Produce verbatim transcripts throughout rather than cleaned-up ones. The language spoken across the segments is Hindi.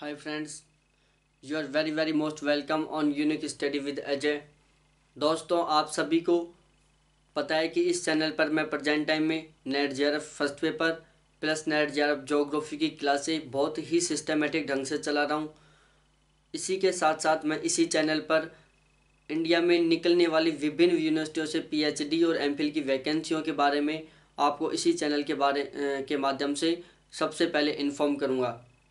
Hi friends, you are very very most welcome on unique study with Ajay. दोस्तों, आप सभी को पता है कि इस चैनल पर मैं प्रेजेंट टाइम में NET JRF first paper plus NET JRF geography की क्लासें बहुत ही सिस्टमेटिक ढंग से चला रहा हूँ। इसी के साथ साथ मैं इसी चैनल पर इंडिया में निकलने वाली विभिन्न यूनिवर्सिटियों से पीएचडी और एमफिल की वैकेंसियों के बारे में आपको इसी चैनल के बारे अ, के माध्यम से सबसे पहले इन्फॉर्म करूँगा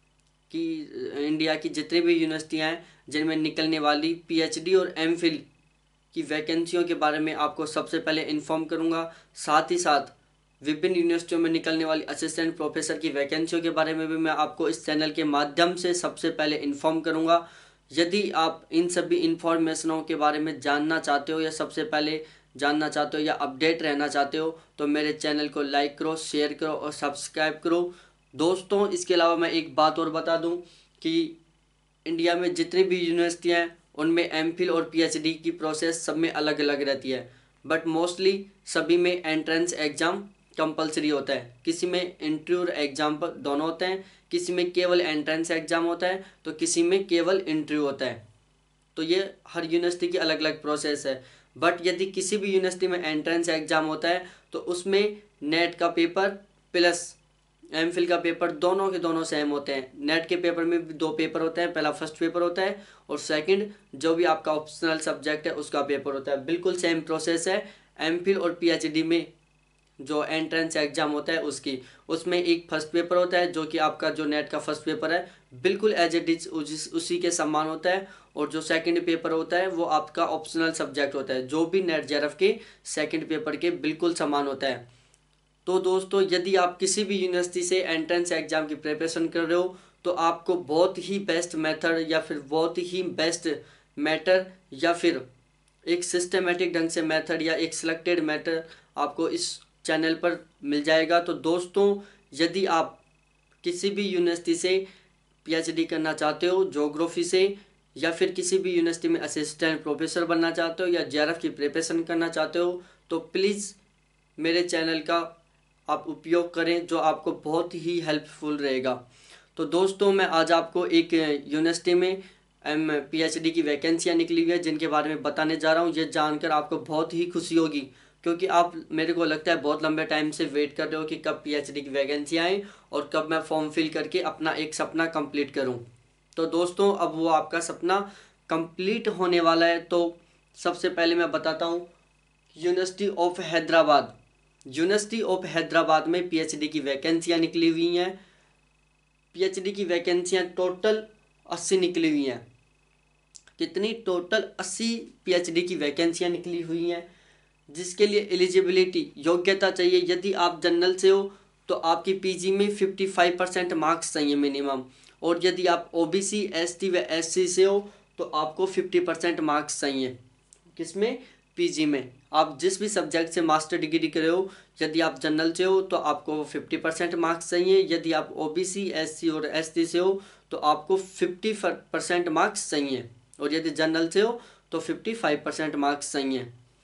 कि इंडिया की जितनी भी यूनिवर्सिटियाँ हैं जिनमें निकलने वाली पीएचडी और एमफिल की वैकेंसियों के बारे में आपको सबसे पहले इन्फॉर्म करूंगा। साथ ही साथ विभिन्न यूनिवर्सिटियों में निकलने वाली असिस्टेंट प्रोफेसर की वैकेंसियों के बारे में भी मैं आपको इस चैनल के माध्यम से सबसे पहले इन्फॉर्म करूंगा। यदि आप इन सभी इन्फॉर्मेशनों के बारे में जानना चाहते हो या सबसे पहले जानना चाहते हो या अपडेट रहना चाहते हो तो मेरे चैनल को लाइक करो, शेयर करो और सब्सक्राइब करो। दोस्तों, इसके अलावा मैं एक बात और बता दूं कि इंडिया में जितनी भी यूनिवर्सिटियाँ हैं उनमें एमफिल और पीएचडी की प्रोसेस सब में अलग अलग रहती है, बट मोस्टली सभी में एंट्रेंस एग्ज़ाम कंपलसरी होता है। किसी में इंटरव्यू और एग्ज़ाम पर दोनों होते हैं, किसी में केवल एंट्रेंस एग्ज़ाम होता है तो किसी में केवल इंटरव्यू होता है। तो ये हर यूनिवर्सिटी की अलग अलग प्रोसेस है। बट यदि किसी भी यूनिवर्सिटी में एंट्रेंस एग्ज़ाम होता है तो उसमें नेट का पेपर प्लस एमफिल का पेपर दोनों के दोनों सेम होते हैं। नेट के पेपर में भी दो पेपर होते हैं, पहला फर्स्ट पेपर होता है और सेकंड जो भी आपका ऑप्शनल सब्जेक्ट है उसका पेपर होता है। बिल्कुल सेम प्रोसेस है एमफिल और पीएचडी में जो एंट्रेंस एग्जाम होता है उसकी। उसमें एक फर्स्ट पेपर होता है जो कि आपका जो नेट का फर्स्ट पेपर है बिल्कुल एज इट इज उसी के समान होता है, और जो सेकंड पेपर होता है वो आपका ऑप्शनल सब्जेक्ट होता है जो भी नेट जेआरएफ के सेकंड पेपर के बिल्कुल समान होता है। तो दोस्तों, यदि आप किसी भी यूनिवर्सिटी से एंट्रेंस एग्जाम की प्रिपरेशन कर रहे हो तो आपको बहुत ही बेस्ट मेथड या फिर बहुत ही बेस्ट मैटर या फिर एक सिस्टमेटिक ढंग से मेथड या एक सिलेक्टेड मैटर आपको इस चैनल पर मिल जाएगा। तो दोस्तों, यदि आप किसी भी यूनिवर्सिटी से पीएचडी करना चाहते हो ज्योग्राफी से या फिर किसी भी यूनिवर्सिटी में असिस्टेंट प्रोफेसर बनना चाहते हो या जेआरएफ की प्रिपरेशन करना चाहते हो तो प्लीज़ मेरे चैनल का आप उपयोग करें, जो आपको बहुत ही हेल्पफुल रहेगा। तो दोस्तों, मैं आज आपको एक यूनिवर्सिटी में एम पीएचडी की वैकेंसियाँ निकली हुई है जिनके बारे में बताने जा रहा हूँ। ये जानकर आपको बहुत ही खुशी होगी क्योंकि आप, मेरे को लगता है, बहुत लंबे टाइम से वेट कर रहे हो कि कब पीएचडी की वैकेंसी आए और कब मैं फॉर्म फिल करके अपना एक सपना कंप्लीट करूँ। तो दोस्तों, अब वो आपका सपना कंप्लीट होने वाला है। तो सबसे पहले मैं बताता हूँ, university of Hyderabad university of Hyderabad में पीएचडी की वैकेंसियाँ निकली हुई हैं। पीएचडी की वैकेंसियाँ टोटल अस्सी निकली हुई हैं। कितनी? टोटल अस्सी पीएचडी की वैकेंसियाँ निकली हुई हैं, जिसके लिए एलिजिबिलिटी योग्यता चाहिए। यदि आप जनरल से हो तो आपकी पीजी में पचपन परसेंट मार्क्स चाहिए मिनिमम, और यदि आप ओबीसी, एसटी व एससी से हो तो आपको पचास परसेंट मार्क्स चाहिए। किसमें? पीजी में। आप जिस भी सब्जेक्ट से मास्टर डिग्री करे हो, यदि आप जनरल से हो तो आपको पचास परसेंट मार्क्स चाहिए। यदि आप ओबीसी, एससी और एसटी से हो तो आपको पचास परसेंट मार्क्स चाहिए, और यदि जनरल से हो तो पचपन परसेंट मार्क्स चाहिए।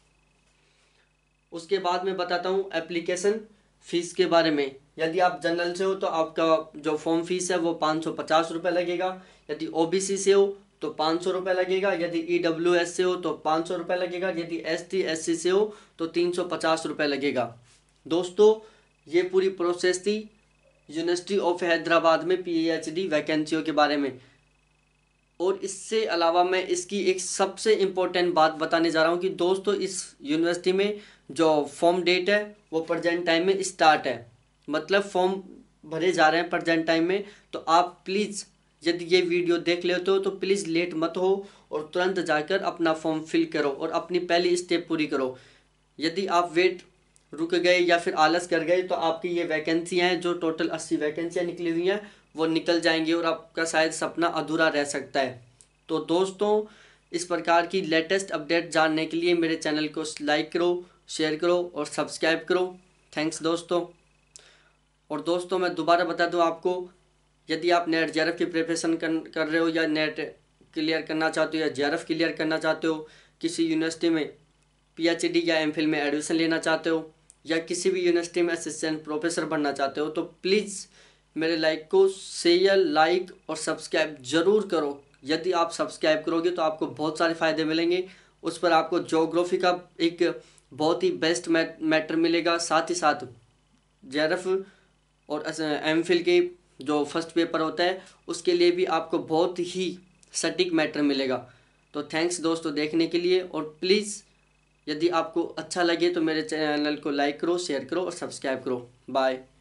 उसके बाद मैं बताता हूँ एप्लीकेशन फ़ीस के बारे में। यदि आप जनरल से हो तो आपका जो फॉर्म फीस है वो पाँच सौ पचास रुपये लगेगा। यदि ओबीसी से हो तो पाँच सौ रुपये लगेगा। यदि ईडब्ल्यूएस से हो तो पाँच सौ रुपये लगेगा। यदि एसटी एससी से हो तो तीन सौ पचास रुपये लगेगा। दोस्तों, ये पूरी प्रोसेस थी यूनिवर्सिटी ऑफ हैदराबाद में पीएचडी वैकेंसियों के बारे में। और इससे अलावा मैं इसकी एक सबसे इम्पोर्टेंट बात बताने जा रहा हूँ कि दोस्तों, इस यूनिवर्सिटी में जो फॉर्म डेट है वो प्रेजेंट टाइम में स्टार्ट है, मतलब फॉर्म भरे जा रहे हैं प्रेजेंट टाइम में। तो आप प्लीज़, यदि ये वीडियो देख लेते हो तो प्लीज़ लेट मत हो और तुरंत जाकर अपना फॉर्म फिल करो और अपनी पहली स्टेप पूरी करो। यदि आप वेट रुक गए या फिर आलस कर गए तो आपकी ये वैकेंसियाँ हैं, जो टोटल अस्सी वैकेंसियाँ निकली हुई हैं, वो निकल जाएंगी और आपका शायद सपना अधूरा रह सकता है। तो दोस्तों, इस प्रकार की लेटेस्ट अपडेट जानने के लिए मेरे चैनल को लाइक करो, शेयर करो और सब्सक्राइब करो। थैंक्स दोस्तों। और दोस्तों, मैं दोबारा बता दूं आपको, यदि आप नेट जेआरएफ की प्रिपरेशन कर, कर रहे हो या नेट क्लियर करना चाहते हो या जेआरएफ क्लियर करना चाहते हो, किसी यूनिवर्सिटी में पीएचडी या एमफिल में एडमिशन लेना चाहते हो या किसी भी यूनिवर्सिटी में असिस्टेंट प्रोफेसर बनना चाहते हो तो प्लीज़ मेरे लाइक को शेयर लाइक और सब्सक्राइब ज़रूर करो। यदि आप सब्सक्राइब करोगे तो आपको बहुत सारे फ़ायदे मिलेंगे। उस पर आपको ज्योग्राफी का एक बहुत ही बेस्ट मैटर मिलेगा। साथ ही साथ जेआरएफ और एम फिल के जो फर्स्ट पेपर होता है उसके लिए भी आपको बहुत ही सटीक मैटर मिलेगा। तो थैंक्स दोस्तों देखने के लिए, और प्लीज़ यदि आपको अच्छा लगे तो मेरे चैनल को लाइक करो, शेयर करो और सब्सक्राइब करो। बाय।